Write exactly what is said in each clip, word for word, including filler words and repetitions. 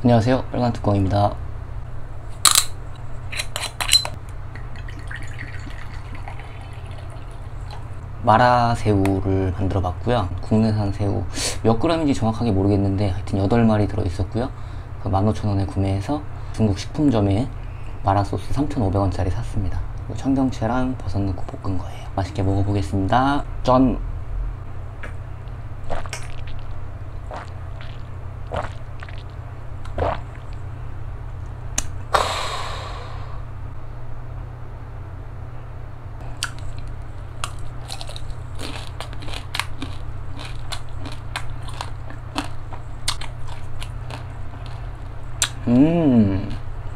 안녕하세요, 빨간 뚜껑입니다. 마라새우를 만들어 봤고요. 국내산 새우 몇 그램인지 정확하게 모르겠는데 하여튼 여덟 마리 들어있었고요. 만 오천 원에 구매해서 중국 식품점에 마라소스 삼천오백 원짜리 샀습니다. 청경채랑 버섯 넣고 볶은 거예요. 맛있게 먹어보겠습니다. 전! 음.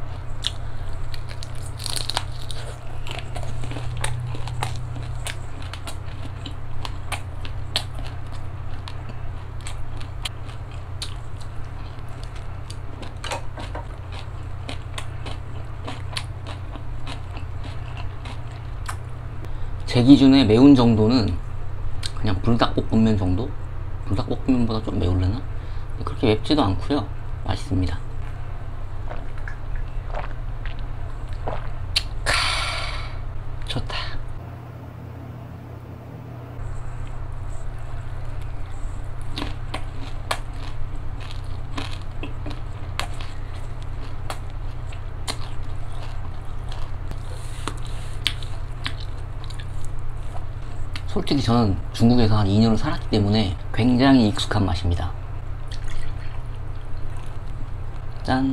제 기준에 매운 정도는 그냥 불닭볶음면 정도? 불닭볶음면보다 좀 매울려나? 그렇게 맵지도 않고요. 맛있습니다. 좋다. 솔직히 저는 중국에서 한 이 년을 살았기 때문에 굉장히 익숙한 맛입니다. 짠!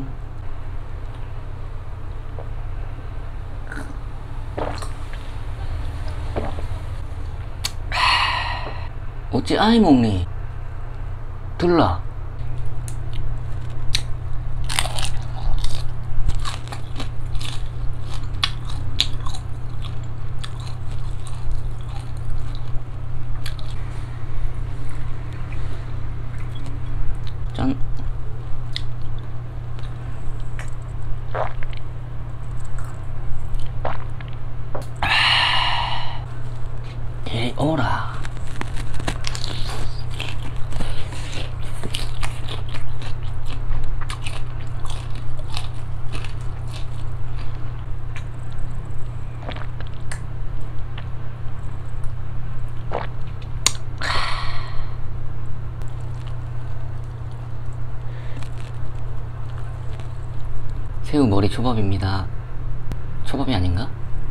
어찌 아이 먹니? 들라. 짠. 에이 오라. 새우 머리 초밥입니다. 초밥이 아닌가?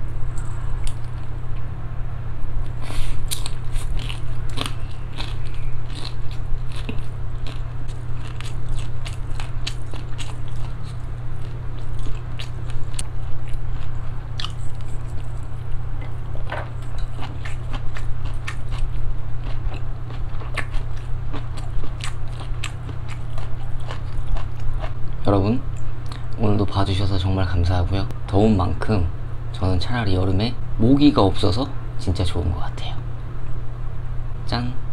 여러분, 오늘도 봐주셔서 정말 감사하고요. 더운 만큼 저는 차라리 여름에 모기가 없어서 진짜 좋은 것 같아요. 짠!